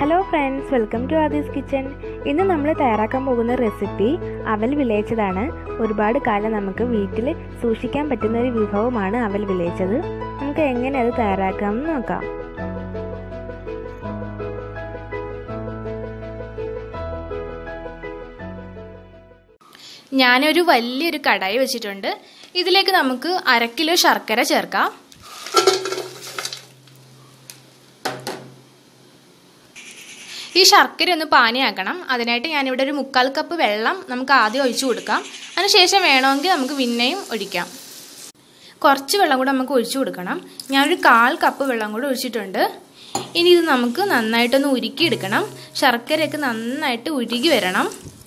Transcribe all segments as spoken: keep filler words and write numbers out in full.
Hello friends, welcome to Aadi's kitchen. ഇന്ന് നമ്മൾ തയ്യാറാക്കാൻ പോകുന്ന റെസിപ്പി അവൽ വിളയിച്ചതാണ്. ഒരുപാട് കാലം നമുക്ക് വീട്ടിൽ സൂക്ഷിക്കാൻ പറ്റുന്ന ഒരു വിഭവമാണ് അവൽ വിളയിച്ചത്. നമുക്ക് എങ്ങനെ അത് തയ്യാറാക്കാമെന്ന് നോക്കാം. ഞാനൊരു വലിയൊരു കടായി വെച്ചിട്ടുണ്ട്. ഇതിലേക്ക് നമുക്ക് അര കിലോ ശർക്കര ചേർക്കാം. ഈ ശർക്കര ഒന്ന് പാനിയാക്കണം. അതിനായിട്ട് ഞാനിവിടെ ഒരു മുക്കാൽ കപ്പ് വെള്ളം നമുക്ക് ആദ്യം ഒഴിച്ചു കൊടുക്കാം. അതിനുശേഷം വേണമെങ്കിൽ നമുക്ക് പിന്നെയും ഒഴിക്കാം. കുറച്ച് വെള്ളം കൂടെ നമുക്ക് ഒഴിച്ചു കൊടുക്കണം. ഞാനൊരു കാൽ കപ്പ് വെള്ളം കൂടെ ഒഴിച്ചിട്ടുണ്ട്. ഇനി ഇത് നമുക്ക് നന്നായിട്ടൊന്ന് ഉരുക്കിയെടുക്കണം. ശർക്കരയൊക്കെ നന്നായിട്ട് ഉരുകി വരണം.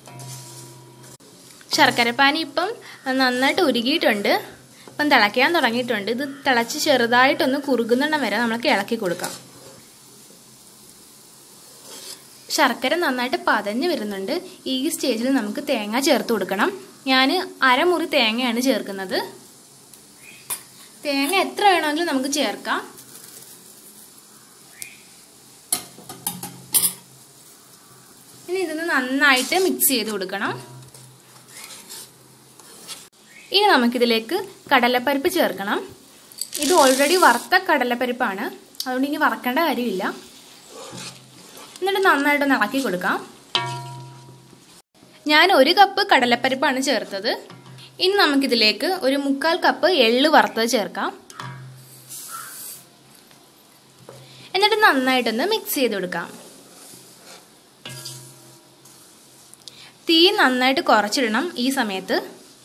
ശർക്കരപ്പാനി ഇപ്പം നന്നായിട്ട് ഉരുകിയിട്ടുണ്ട്. ഇപ്പം തിളയ്ക്കാൻ തുടങ്ങിയിട്ടുണ്ട്. ഇത് തിളച്ച് ചെറുതായിട്ടൊന്ന് കുറുകുന്നിടം വരെ നമുക്ക് ഇളക്കി കൊടുക്കാം. ശർക്കര നന്നായിട്ട് പതഞ്ഞ് വരുന്നുണ്ട്. ഈ സ്റ്റേജിൽ നമുക്ക് തേങ്ങ ചേർത്ത് കൊടുക്കണം. ഞാൻ അരമുറി തേങ്ങയാണ് ചേർക്കുന്നത്. തേങ്ങ എത്ര വേണമെങ്കിലും നമുക്ക് ചേർക്കാം. ഇനി ഇതൊന്ന് നന്നായിട്ട് മിക്സ് ചെയ്ത് കൊടുക്കണം. ഇനി നമുക്കിതിലേക്ക് കടലപ്പരിപ്പ് ചേർക്കണം. ഇത് ഓൾറെഡി വറുത്ത കടലപ്പരിപ്പാണ്, അതുകൊണ്ട് ഇനി വറക്കേണ്ട കാര്യമില്ല. എന്നിട്ട് നന്നായിട്ടൊന്ന് ഇളക്കി കൊടുക്കാം. ഞാൻ ഒരു കപ്പ് കടലപ്പരിപ്പാണ് ചേർത്തത്. ഇനി നമുക്കിതിലേക്ക് ഒരു മുക്കാൽ കപ്പ് എള്ള് വറുത്തത് ചേർക്കാം. എന്നിട്ട് നന്നായിട്ടൊന്ന് മിക്സ് ചെയ്ത് കൊടുക്കാം. തീ നന്നായിട്ട് കുറച്ചിടണം ഈ സമയത്ത്.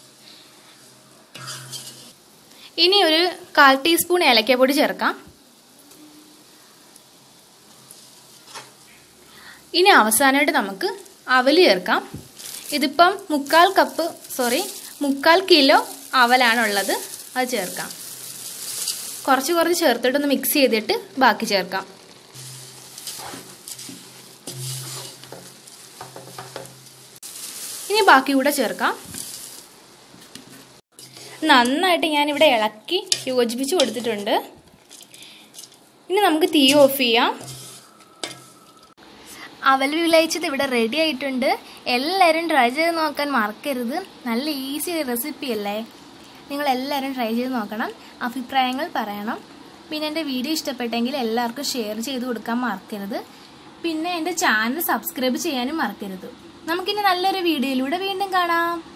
ഇനി ഒരു കാൽ ടീസ്പൂൺ ഏലക്കപ്പൊടി ചേർക്കാം. ഇനി അവസാനമായിട്ട് നമുക്ക് അവല് ചേർക്കാം. ഇതിപ്പം മുക്കാൽ കപ്പ് സോറി മുക്കാൽ കിലോ അവലാണുള്ളത്. അത് ചേർക്കാം. കുറച്ച് കുറച്ച് ചേർത്തിട്ടൊന്ന് മിക്സ് ചെയ്തിട്ട് ബാക്കി ചേർക്കാം. ഇനി ബാക്കി കൂടെ ചേർക്കാം. നന്നായിട്ട് ഞാനിവിടെ ഇളക്കി യോജിപ്പിച്ച് കൊടുത്തിട്ടുണ്ട്. ഇനി നമുക്ക് തീ ഓഫ് ചെയ്യാം. അവൽ വിളയിച്ചത് ഇവിടെ റെഡി ആയിട്ടുണ്ട്. എല്ലാവരും ട്രൈ ചെയ്ത് നോക്കാൻ മറക്കരുത്. നല്ല ഈസി റെസിപ്പി അല്ലേ? നിങ്ങൾ എല്ലാവരും ട്രൈ ചെയ്ത് നോക്കണം. അഭിപ്രായങ്ങൾ പറയണം. പിന്നെ എൻ്റെ വീഡിയോ ഇഷ്ടപ്പെട്ടെങ്കിൽ എല്ലാവർക്കും ഷെയർ ചെയ്ത് കൊടുക്കാൻ മറക്കരുത്. പിന്നെ എൻ്റെ ചാനൽ സബ്സ്ക്രൈബ് ചെയ്യാനും മറക്കരുത്. നമുക്കിനി നല്ലൊരു വീഡിയോയിലൂടെ വീണ്ടും കാണാം.